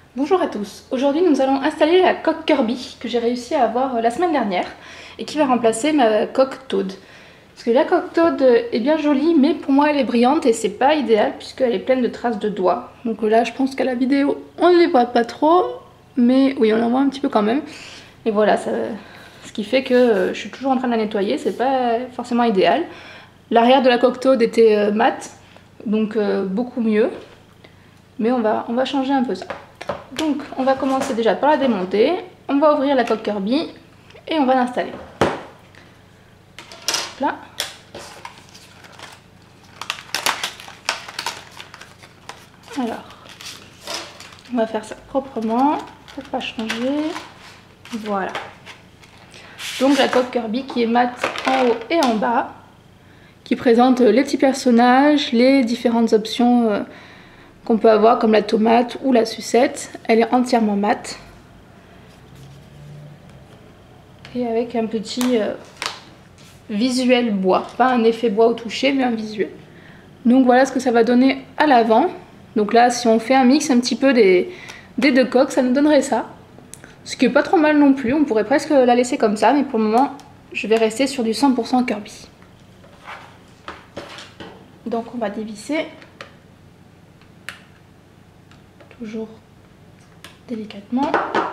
Bonjour à tous, aujourd'hui nous allons installer la coque Kirby que j'ai réussi à avoir la semaine dernière et qui va remplacer ma coque Toad. Parce que la coque Toad est bien jolie mais pour moi elle est brillante et c'est pas idéal puisqu'elle est pleine de traces de doigts. Donc là je pense qu'à la vidéo on ne les voit pas trop, mais oui on en voit un petit peu quand même. Et voilà, ce qui fait que je suis toujours en train de la nettoyer, c'est pas forcément idéal. L'arrière de la coque Toad était mat, donc beaucoup mieux. Mais on va changer un peu ça. Donc on va commencer déjà par la démonter, on va ouvrir la coque Kirby et on va l'installer. Là. Alors, on va faire ça proprement, pour pas changer. Voilà. Donc la coque Kirby qui est mat en haut et en bas, qui présente les petits personnages, les différentes options qu'on peut avoir comme la tomate ou la sucette. Elle est entièrement mate et avec un petit visuel bois, pas un effet bois au toucher mais un visuel. Donc voilà ce que ça va donner à l'avant. Donc là si on fait un mix un petit peu des deux coques, ça nous donnerait ça, ce qui est pas trop mal non plus. On pourrait presque la laisser comme ça, mais pour le moment je vais rester sur du 100% Kirby. Donc on va dévisser toujours délicatement.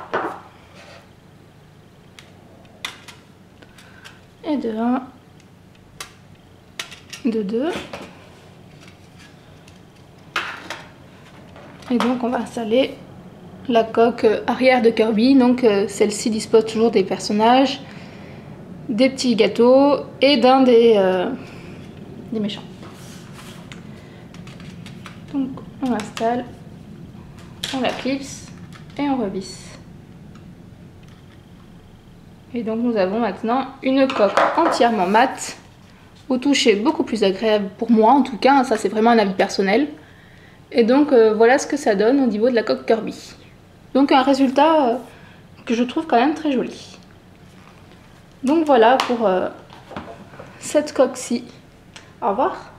Et de 1, de 2. Et donc on va installer la coque arrière de Kirby. Donc celle-ci dispose toujours des personnages, des petits gâteaux et d'un des méchants. Donc on installe, on la clipse et on revisse. Et donc nous avons maintenant une coque entièrement mate, au toucher beaucoup plus agréable pour moi en tout cas, ça c'est vraiment un avis personnel. Et donc voilà ce que ça donne au niveau de la coque Kirby. Donc un résultat que je trouve quand même très joli. Donc voilà pour cette coque-ci. Au revoir.